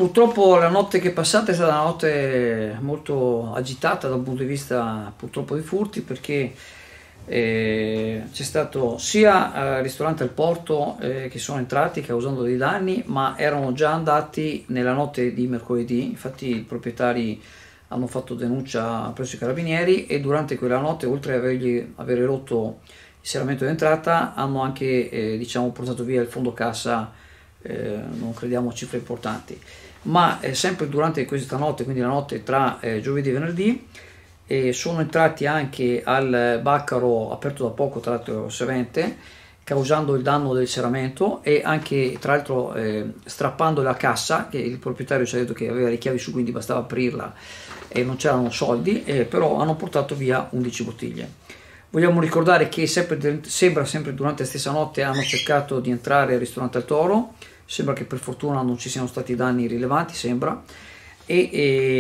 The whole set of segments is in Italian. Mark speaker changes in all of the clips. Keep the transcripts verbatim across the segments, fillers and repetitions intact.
Speaker 1: purtroppo la notte che è passata è stata una notte molto agitata dal punto di vista purtroppo dei furti, perché eh, c'è stato sia al ristorante al porto eh, che sono entrati causando dei danni, ma erano già andati nella notte di mercoledì. Infatti i proprietari hanno fatto denuncia presso i carabinieri e durante quella notte, oltre ad avergli avere rotto il serramento d'entrata, hanno anche eh, diciamo portato via il fondo cassa, eh, non crediamo cifre importanti. Ma eh, sempre durante questa notte, quindi la notte tra eh, giovedì e venerdì, eh, sono entrati anche al Baccaro, aperto da poco tra l'altro Sovente, causando il danno del serramento e anche tra l'altro eh, strappando la cassa, che il proprietario ci ha detto che aveva le chiavi su, quindi bastava aprirla e non c'erano soldi, eh, però hanno portato via undici bottiglie. Vogliamo ricordare che sempre, sembra sempre durante la stessa notte hanno cercato di entrare al ristorante al Toro. Sembra che per fortuna non ci siano stati danni rilevanti, sembra, e,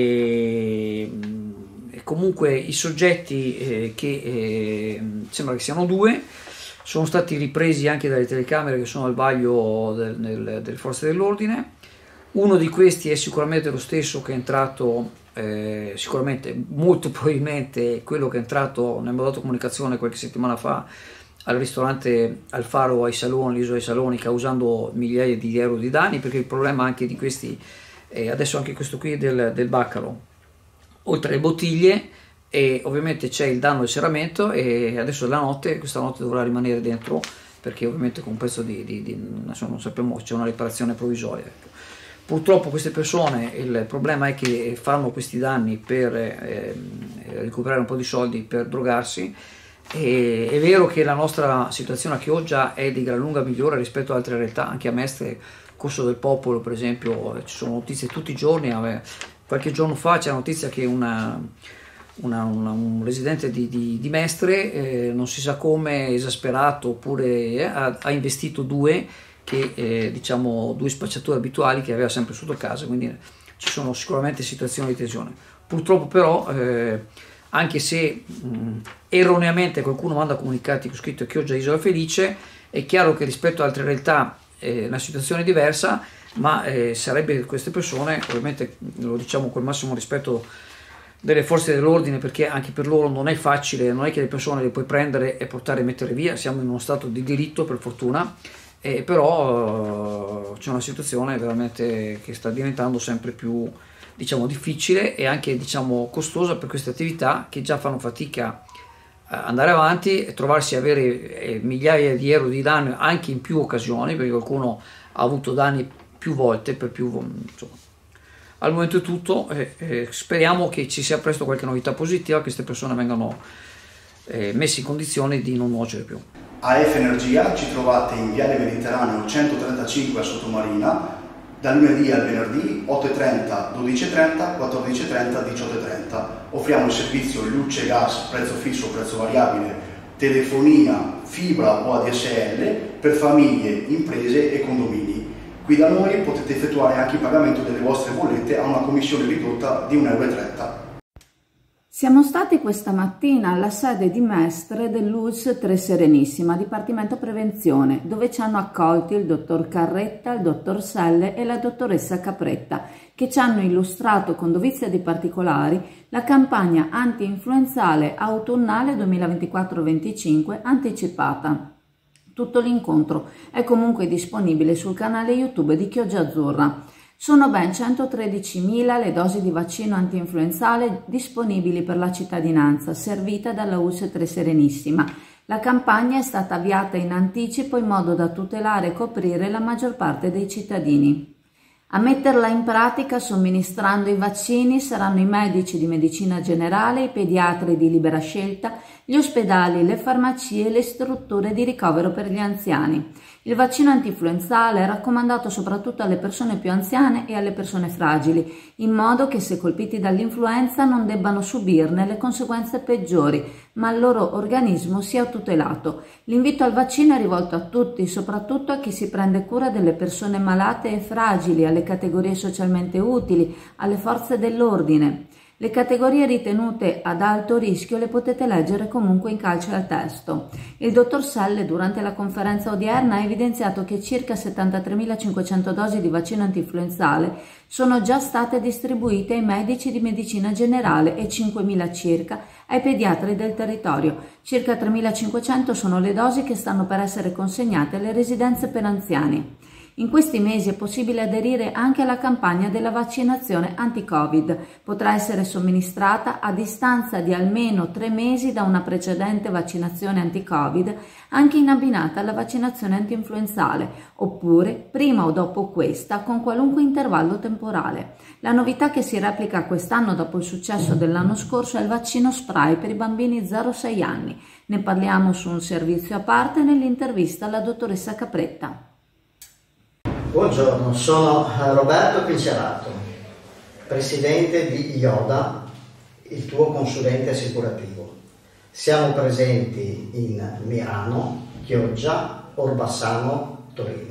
Speaker 1: e, e comunque i soggetti eh, che eh, sembra che siano due, sono stati ripresi anche dalle telecamere che sono al vaglio del, del, delle forze dell'ordine. Uno di questi è sicuramente lo stesso che è entrato, eh, sicuramente, molto probabilmente quello che è entrato, ne abbiamo dato comunicazione qualche settimana fa, al ristorante al Faro, ai Saloni, l'isola ai Saloni, causando migliaia di euro di danni, perché il problema anche di questi, eh, adesso anche questo qui del, del Baccaro, oltre alle bottiglie, e ovviamente c'è il danno del serramento, e adesso la notte, questa notte dovrà rimanere dentro, perché ovviamente con un pezzo di, di, di adesso non sappiamo, c'è una riparazione provvisoria. Ecco. Purtroppo queste persone, il problema è che fanno questi danni per eh, recuperare un po' di soldi, per drogarsi. E è vero che la nostra situazione a Chioggia è di gran lunga migliore rispetto ad altre realtà, anche a Mestre, Corso del Popolo per esempio, ci sono notizie tutti i giorni. Qualche giorno fa c'è la notizia che una, una, una, un residente di, di, di Mestre, eh, non si sa come, esasperato, oppure eh, ha, ha investito due, che, eh, diciamo, due spacciatori abituali che aveva sempre sotto casa, quindi ci sono sicuramente situazioni di tensione. Purtroppo però eh, anche se mh, erroneamente qualcuno manda comunicati con scritto Chioggia Isola Felice, è chiaro che rispetto ad altre realtà è una situazione diversa, ma eh, sarebbe queste persone, ovviamente lo diciamo col massimo rispetto delle forze dell'ordine, perché anche per loro non è facile, non è che le persone le puoi prendere e portare e mettere via, siamo in uno stato di diritto per fortuna, eh, però uh, c'è una situazione veramente che sta diventando sempre più, diciamo, difficile e anche, diciamo, costosa per queste attività che già fanno fatica a andare avanti e trovarsi a avere eh, migliaia di euro di danni anche in più occasioni, perché qualcuno ha avuto danni più volte, per più, insomma. Al momento è tutto, eh, eh, speriamo che ci sia presto qualche novità positiva, che queste persone vengano eh, messe in condizione di non nuocere più.
Speaker 2: A F Energia ci trovate in Viale Mediterraneo centotrentacinque a Sottomarina, dal lunedì al venerdì otto e trenta, dodici e trenta, quattordici e trenta, diciotto e trenta. Offriamo il servizio luce e gas, prezzo fisso, prezzo variabile, telefonia, fibra o A D S L per famiglie, imprese e condomini. Qui da noi potete effettuare anche il pagamento delle vostre bollette a una commissione ridotta di un euro e trenta.
Speaker 3: Siamo stati questa mattina alla sede di Mestre dell'U L S Tre Serenissima, Dipartimento Prevenzione, dove ci hanno accolti il dottor Carretta, il dottor Selle e la dottoressa Capretta, che ci hanno illustrato con dovizia di particolari la campagna anti-influenzale autunnale duemilaventiquattro venticinque anticipata. Tutto l'incontro è comunque disponibile sul canale YouTube di Chioggia Azzurra. Sono ben centotredicimila le dosi di vaccino antinfluenzale disponibili per la cittadinanza, servita dalla U L S Tre Serenissima. La campagna è stata avviata in anticipo in modo da tutelare e coprire la maggior parte dei cittadini. A metterla in pratica somministrando i vaccini saranno i medici di medicina generale, i pediatri di libera scelta, gli ospedali, le farmacie e le strutture di ricovero per gli anziani. Il vaccino antinfluenzale è raccomandato soprattutto alle persone più anziane e alle persone fragili, in modo che se colpiti dall'influenza non debbano subirne le conseguenze peggiori, ma il loro organismo sia tutelato. L'invito al vaccino è rivolto a tutti, soprattutto a chi si prende cura delle persone malate e fragili, alle categorie socialmente utili, alle forze dell'ordine. Le categorie ritenute ad alto rischio le potete leggere comunque in calce al testo. Il dottor Selle durante la conferenza odierna ha evidenziato che circa settantatremilacinquecento dosi di vaccino antinfluenzale sono già state distribuite ai medici di medicina generale e cinquemila circa ai pediatri del territorio. Circa tremilacinquecento sono le dosi che stanno per essere consegnate alle residenze per anziani. In questi mesi è possibile aderire anche alla campagna della vaccinazione anti-Covid. Potrà essere somministrata a distanza di almeno tre mesi da una precedente vaccinazione anti-Covid, anche in abbinata alla vaccinazione antinfluenzale, oppure prima o dopo questa con qualunque intervallo temporale. La novità che si replica quest'anno dopo il successo dell'anno scorso è il vaccino spray per i bambini zero sei anni. Ne parliamo su un servizio a parte nell'intervista alla dottoressa Capretta.
Speaker 4: Buongiorno, sono Roberto Pincerato, presidente di IODA, il tuo consulente assicurativo. Siamo presenti in Mirano, Chioggia, Orbassano, Torino.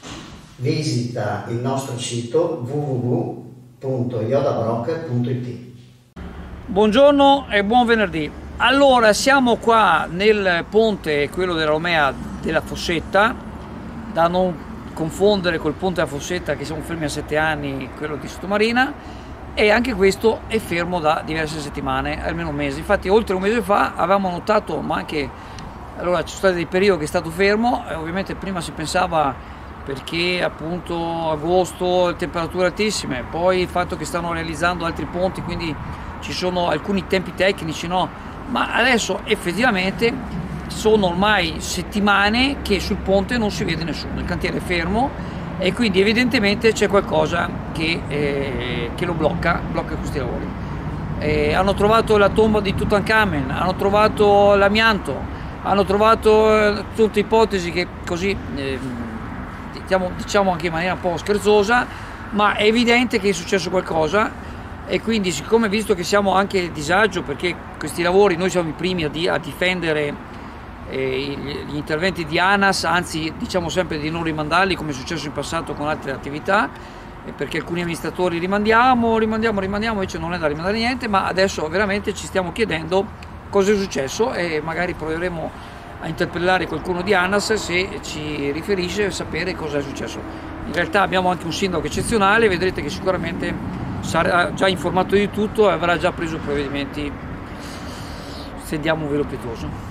Speaker 4: Visita il nostro sito w w w punto iodabroker punto i t.
Speaker 1: Buongiorno e buon venerdì. Allora, siamo qua nel ponte, quello della Romea della Fossetta, da non confondere col ponte della Fossetta che siamo fermi a sette anni, quello di Sottomarina, e anche questo è fermo da diverse settimane, almeno un mese. Infatti oltre un mese fa avevamo notato, ma anche allora ci sono stati dei periodi che è stato fermo, e ovviamente prima si pensava perché appunto agosto, temperature altissime, poi il fatto che stanno realizzando altri ponti, quindi ci sono alcuni tempi tecnici, no? Ma adesso effettivamente sono ormai settimane che sul ponte non si vede nessuno, il cantiere è fermo e quindi evidentemente c'è qualcosa che, eh, che lo blocca, blocca questi lavori. Eh, hanno trovato la tomba di Tutankhamen, hanno trovato l'amianto, hanno trovato eh, tutte ipotesi che così eh, diciamo, diciamo anche in maniera un po' scherzosa, ma è evidente che è successo qualcosa. E quindi, siccome visto che siamo anche a disagio perché questi lavori noi siamo i primi a, di, a difendere eh, gli interventi di ANAS, anzi diciamo sempre di non rimandarli come è successo in passato con altre attività, eh, perché alcuni amministratori rimandiamo, rimandiamo, rimandiamo, invece non è da rimandare niente, ma adesso veramente ci stiamo chiedendo cosa è successo e magari proveremo a interpellare qualcuno di ANAS se ci riferisce a sapere cosa è successo. In realtà abbiamo anche un sindaco eccezionale, vedrete che sicuramente sarà già informato di tutto e avrà già preso provvedimenti, se diamo un velo pietoso.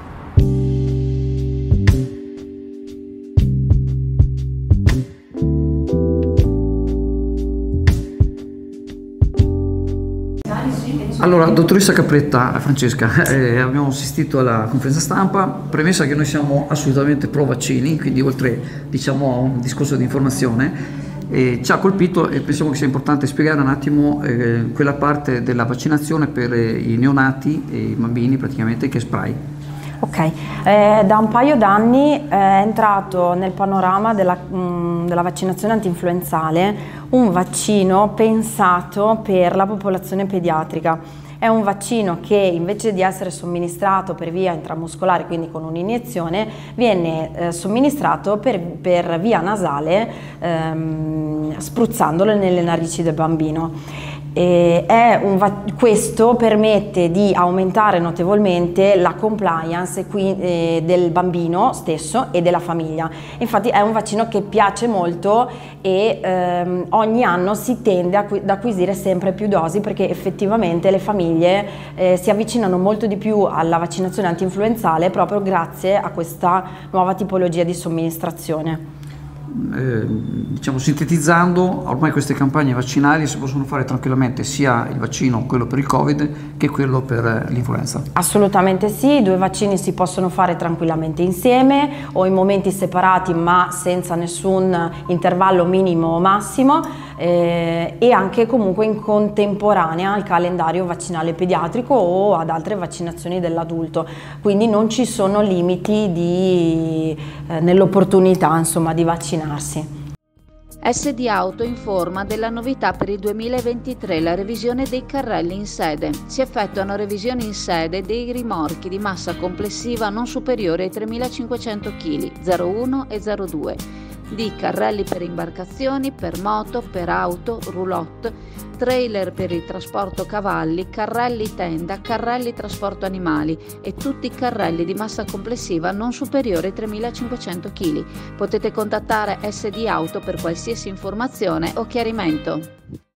Speaker 1: Allora, dottoressa Capretta, Francesca, eh, abbiamo assistito alla conferenza stampa, premessa che noi siamo assolutamente pro vaccini, quindi oltre diciamo, a un discorso di informazione, eh, ci ha colpito e pensiamo che sia importante spiegare un attimo eh, quella parte della vaccinazione per eh, i neonati e i bambini praticamente che è spray.
Speaker 5: Ok, eh, da un paio d'anni è entrato nel panorama della, mh, della vaccinazione antinfluenzale un vaccino pensato per la popolazione pediatrica. È un vaccino che invece di essere somministrato per via intramuscolare, quindi con un'iniezione, viene eh, somministrato per, per via nasale ehm, spruzzandolo nelle narici del bambino. E è un, questo permette di aumentare notevolmente la compliance qui, eh, del bambino stesso e della famiglia. Infatti è un vaccino che piace molto e ehm, ogni anno si tende a, ad acquisire sempre più dosi perché effettivamente le famiglie eh, si avvicinano molto di più alla vaccinazione antinfluenzale proprio grazie a questa nuova tipologia di somministrazione.
Speaker 1: Eh, diciamo sintetizzando, ormai queste campagne vaccinali si possono fare tranquillamente sia il vaccino, quello per il Covid, che quello per l'influenza.
Speaker 5: Assolutamente sì, i due vaccini si possono fare tranquillamente insieme o in momenti separati ma senza nessun intervallo minimo o massimo eh, e anche comunque in contemporanea al calendario vaccinale pediatrico o ad altre vaccinazioni dell'adulto, quindi non ci sono limiti di, eh, nell'opportunità insomma di vaccinare.
Speaker 3: S D Auto informa della novità per il duemilaventitré, la revisione dei carrelli in sede. Si effettuano revisioni in sede dei rimorchi di massa complessiva non superiore ai tremilacinquecento chili, zero uno e zero due,
Speaker 6: di carrelli per imbarcazioni, per moto, per auto, roulotte, trailer per il trasporto cavalli, carrelli tenda, carrelli trasporto animali e tutti i carrelli di massa complessiva non superiore ai tremilacinquecento chili. Potete contattare S D Auto per qualsiasi informazione o chiarimento.